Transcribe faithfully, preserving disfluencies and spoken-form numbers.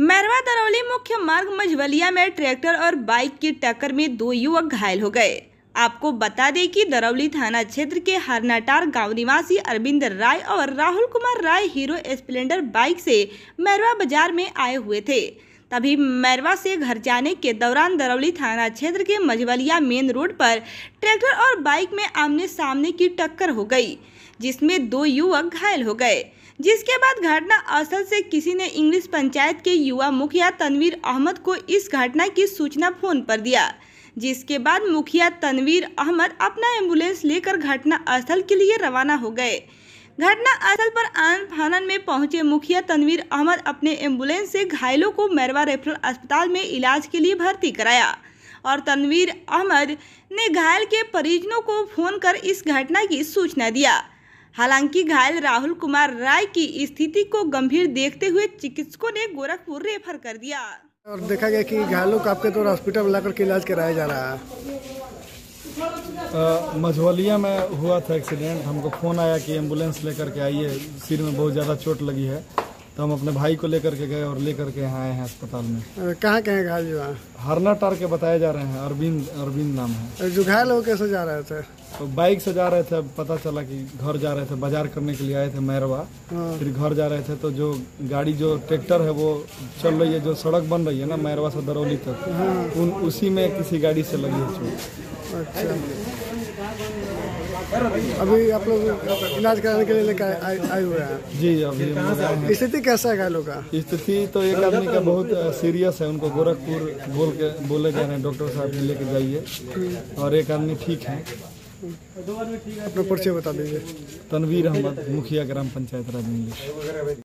मैरवा दरौली मुख्य मार्ग मझवलिया में ट्रैक्टर और बाइक की टक्कर में दो युवक घायल हो गए। आपको बता दें कि दरौली थाना क्षेत्र के हरनाटार गांव निवासी अरविंद राय और Rahul Kumar Rai Hero Splendor bike से मैरवा बाजार में आए हुए थे। तभी मैरवा से घर जाने के दौरान दरौली थाना क्षेत्र के मझवलिया मेन रोड पर ट्रैक्टर और बाइक में आमने सामने की टक्कर हो गई, जिसमें दो युवक घायल हो गए। जिसके बाद घटना स्थल से किसी ने इंग्लिश पंचायत के युवा मुखिया तनवीर अहमद को इस घटना की सूचना फोन पर दिया, जिसके बाद मुखिया तनवीर अहमद अपना एम्बुलेंस लेकर घटना स्थल के लिए रवाना हो गए। घटना स्थल पर आनन फानन में पहुंचे मुखिया तनवीर अहमद अपने एम्बुलेंस से घायलों को मैरवा रेफरल अस्पताल में इलाज के लिए भर्ती कराया और तनवीर अहमद ने घायल के परिजनों को फोन कर इस घटना की सूचना दिया। हालांकि घायल राहुल कुमार राय की स्थिति को गंभीर देखते हुए चिकित्सकों ने गोरखपुर रेफर कर दिया और देखा गया कि घायलों को आपके तो हॉस्पिटल में लाकर के इलाज कराया जा रहा है। मझवलिया में हुआ था एक्सीडेंट। हमको फ़ोन आया कि एम्बुलेंस लेकर के आइए, सिर में बहुत ज़्यादा चोट लगी है, तो हम अपने भाई को लेकर के गए और लेकर के यहाँ आए हैं अस्पताल में। कहाँ कहाँ घायल जो है? हरनाटार के बताए जा रहे हैं। अरविंद अरविंद नाम है। जो घायल हो कैसे जा रहे थे? तो बाइक से जा रहे थे। पता चला कि घर जा रहे थे, बाजार करने के लिए आए थे मैरवा, फिर घर जा रहे थे तो जो गाड़ी जो ट्रैक्टर है वो चल रही है, जो सड़क बन रही है ना मैरवा से दरौली तक, उन उसी में किसी गाड़ी से लगी है चोट। अच्छा, अभी आप लोग इलाज कराने के लिए लेकर आए, आए हुए हैं? जी, अभी स्थिति कैसा है घायलों का? स्थिति तो एक आदमी का बहुत सीरियस है, उनको गोरखपुर बोल के बोले गए हैं डॉक्टर साहब ने लेके जाइए, और एक आदमी ठीक है। अपना परिचय बता दीजिए। तनवीर अहमद, मुखिया ग्राम पंचायत राजनीति।